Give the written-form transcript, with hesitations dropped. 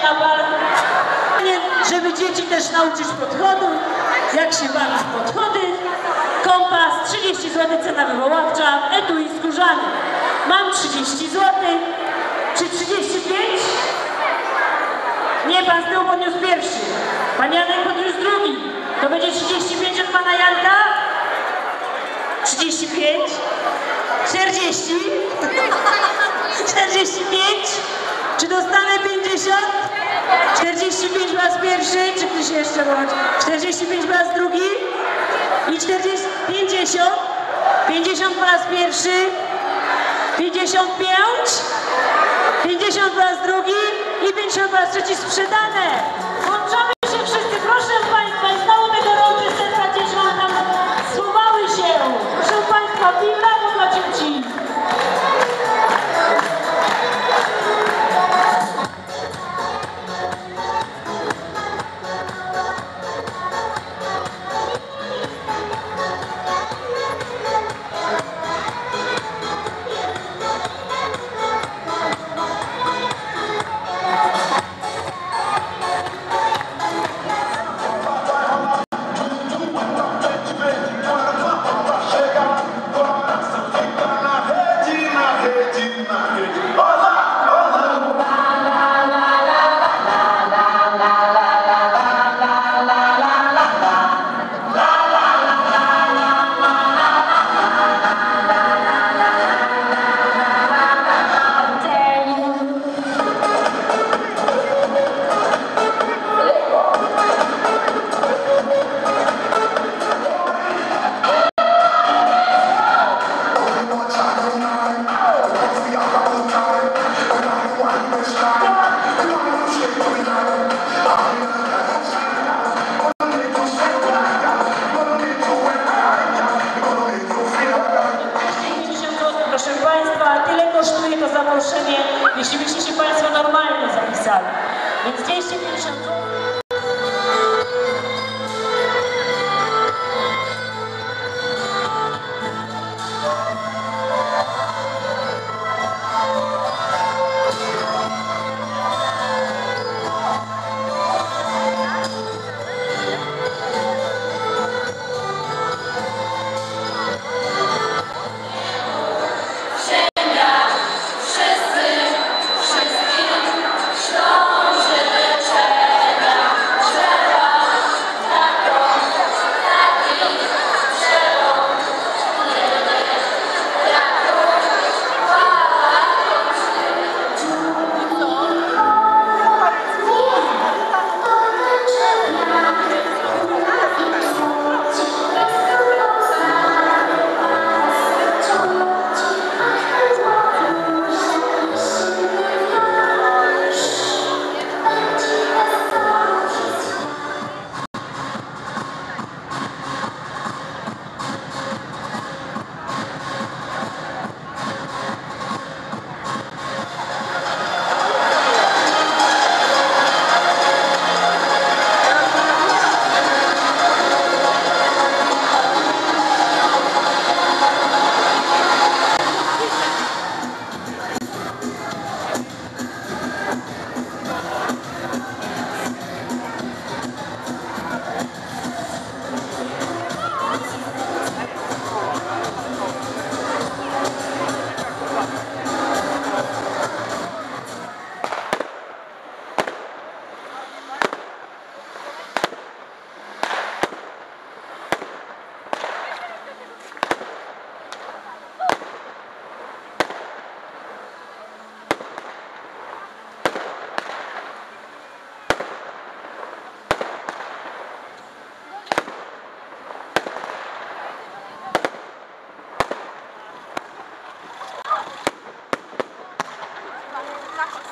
na bal, żeby dzieci też nauczyć podchodu, jak się bawi w podchody. Kompas 30 zł cena wywoławcza, etui skórzany. Mam 30 zł. Czy 35? Nie, pan z tyłu podniósł pierwszy. Pan Janek podniósł drugi. To będzie 35 od pana Janka? 35? 40? 45? Czy dostanę 50? 45 po raz pierwszy, czy ktoś jeszcze chodzi? 45 po raz drugi? I 50? 50 po raz pierwszy? 55? 50 po raz drugi? I 50 po raz trzeci sprzedane! Włączamy się wszyscy, proszę państwa, i znowu tego rowy serca dzieci nam schowały się! Proszę państwa, brawo dla dzieci! Jeśli byście się państwo normalnie zapisali. Więc 250 zł. Nasz